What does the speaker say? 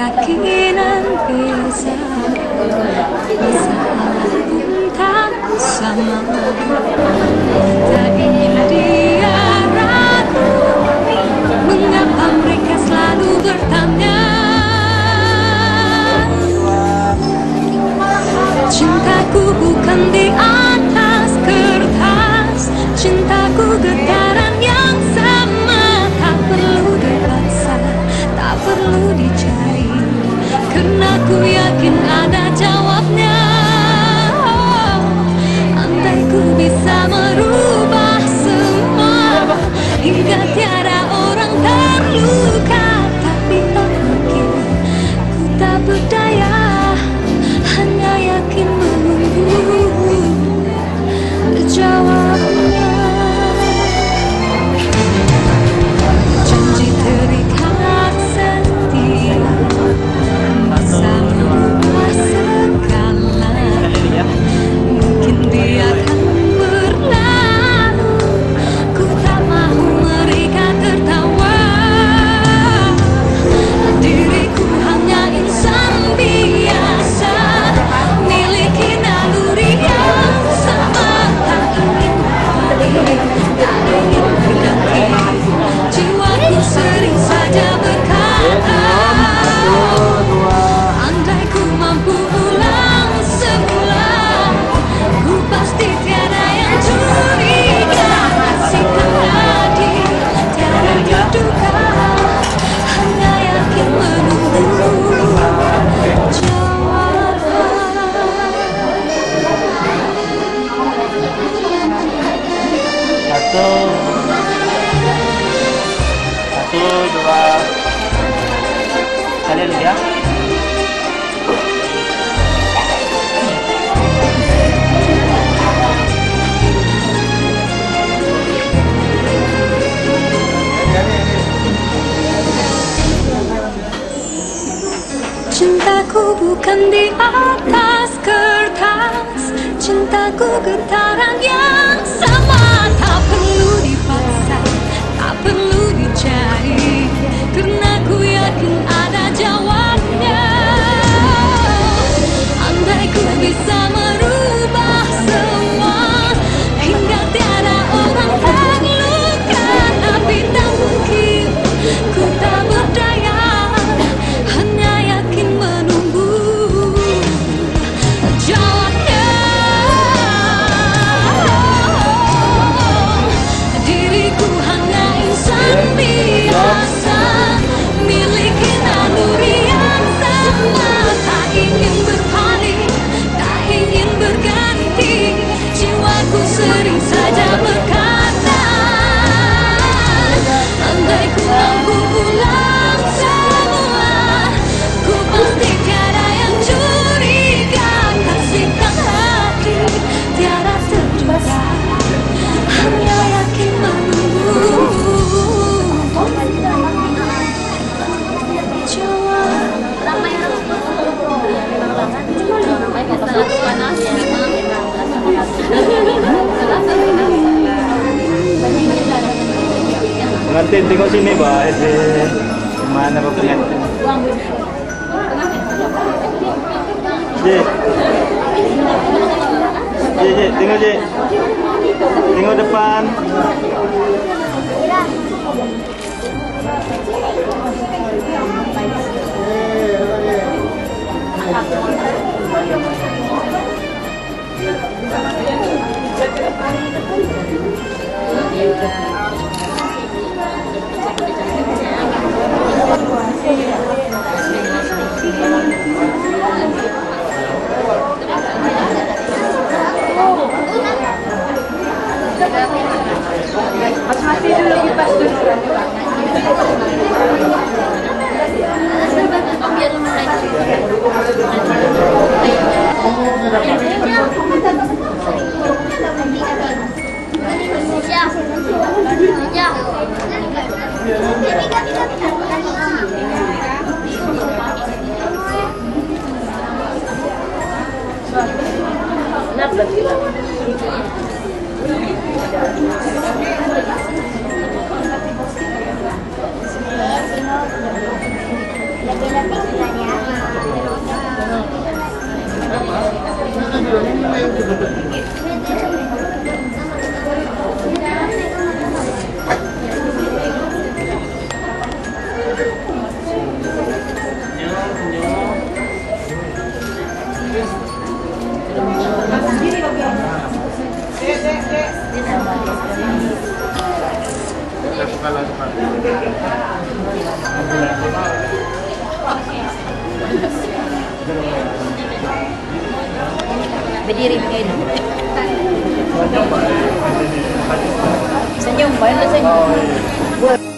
keyakinan bisa tak sama. Tak ingin dia ragu, mengapa mereka selalu bertanya. Cintaku bukan di atas kertas, cintaku getaran yang sama. Tak perlu dipaksa, tak perlu dicari, karena ku yakin ada jawabnya. Andai ku bisa merubah semua, hingga tiada orang terluka, tapi tak mungkin, ku tak berdaya, hanya yakin menunggu jawabnya. Janji terikat setia, bisa merubah segala. Mungkin dia akan berlalu, ku tak mahu mereka tertawa. Diriku hanya insan biasa, miliki naluri yang sama. Tak ingin berpaling, tak ingin berganti, jiwaku sering saja berkata, andai ku mampu ulang semula, ku pasti tiada yang curiga. Kasihkan tadi tiada yang duka, hanya yakin menunggu jawaban. Satu, dua, kalian ya. Cintaku bukan di atas kertas, cintaku getaran yang sama. Tak perlu dipaksa, tak perlu dicari, karena ku yakin ada jawabnya. Andai ku bisa merubah semua, hingga tiada orang terluka, tapi tak mungkin, ku tak berdaya, hanya yakin menunggu jawabnya. Diriku hanya insan biasa, miliki naluri yang sama. Tak ingin berpaling, tak ingin berganti, jiwaku sering saja berkata, andai ku mampu ulang semula, ku pasti tiada yang curiga. Kasihkan hati tiada terduga, hanya yakin menunggu jawab. Pengantin tengok sini, Mbak. Mana Pak pengantin? Cik. Cik, tengok Cik. Tengok depan. Mati dulu, kipas dulu. Lagi-lagi Berdiri begini. Senyum, banyak senyum.